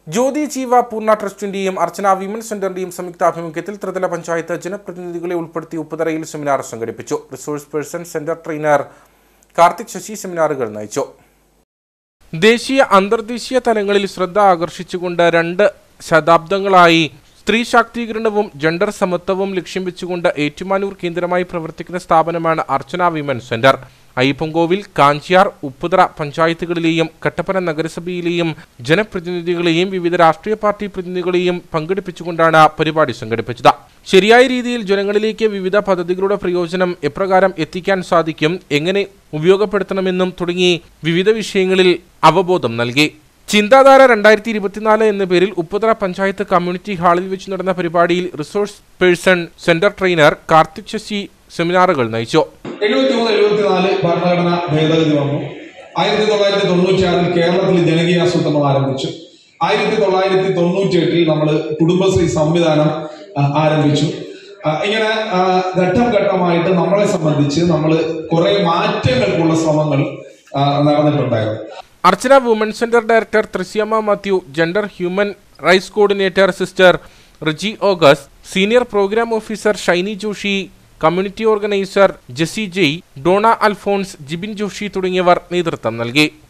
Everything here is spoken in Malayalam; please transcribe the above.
ജ്യോതി ജീവ പൂർണ്ണ ട്രസ്റ്റിന്റെയും അർച്ചന വിമൻസ് സെന്ററിന്റെയും സംയുക്താഭിമുഖ്യത്തിൽ ത്രിതല പഞ്ചായത്ത് ജനപ്രതിനിധികളെ ഉൾപ്പെടുത്തി ഉപ്പുതറയിൽ സെമിനാർ സംഘടിപ്പിച്ചു. Resource person, centre trainer Karthik Sasi സെമിനാറുകൾ നയിച്ചു. ദേശീയ അന്തർദേശീയ തലങ്ങളിൽ ശ്രദ്ധ ആകർഷിച്ചുകൊണ്ട് 2 ശതാബ്ദങ്ങളായി സ്ത്രീ ശാക്തീകരണവും ജെൻഡർ സമത്വവും ലക്ഷ്യം വെച്ചുകൊണ്ട് ഏറ്റുമാനൂർ കേന്ദ്രമായി പ്രവർത്തിക്കുന്ന സ്ഥാപനമാണ് അർച്ചന വിമൻസ് സെന്റർ. അയ്യപ്പൻകോവിൽ, കാഞ്ചിയാർ, ഉപ്പുതറ പഞ്ചായത്തുകളിലെയും കട്ടപ്പന നഗരസഭയിലെയും ജനപ്രതിനിധികളെയും വിവിധ രാഷ്ട്രീയ പാർട്ടി പ്രതിനിധികളെയും പങ്കെടുപ്പിച്ചുകൊണ്ടാണ് പരിപാടി സംഘടിപ്പിച്ചത്. ശരിയായ രീതിയിൽ ജനങ്ങളിലേക്ക് വിവിധ പദ്ധതികളുടെ പ്രയോജനം എപ്രകാരം എത്തിക്കാൻ സാധിക്കും, എങ്ങനെ ഉപയോഗപ്പെടുത്തണമെന്നും തുടങ്ങി വിവിധ വിഷയങ്ങളിൽ അവബോധം നൽകി. ചിന്താധാര 2024 എന്ന പേരിൽ ഉപ്പുതറ പഞ്ചായത്ത് കമ്മ്യൂണിറ്റി ഹാളിൽ വെച്ച് നടന്ന പരിപാടിയിൽ resource person, centre trainer Karthik Sasi സെമിനാറുകൾ നയിച്ചു. 73-74 ഭരണഘടനാ ഭേദഗതി വന്നു. 1996 കേരളത്തിൽ ജനകീയ ആസൂത്രണം ആരംഭിച്ചു. 1998 നമ്മൾ കുടുംബശ്രീ സംവിധാനം ആരംഭിച്ചു. ഇങ്ങനെ ഘട്ടം ഘട്ടമായിട്ട് നമ്മളെ സംബന്ധിച്ച് നമ്മൾ കുറെ മാറ്റങ്ങൾക്കുള്ള ശ്രമങ്ങൾ നടന്നിട്ടുണ്ടായിരുന്നു. Archana women's centre director Thrisyama Mathew, gender human rights coordinator sister Riji August, senior programme officer Shiny Joshy, community organiser Jesy Jay, Dona Alphonse, Jibin Joshy തുടങ്ങിയവർ നേതൃത്വം നൽകി.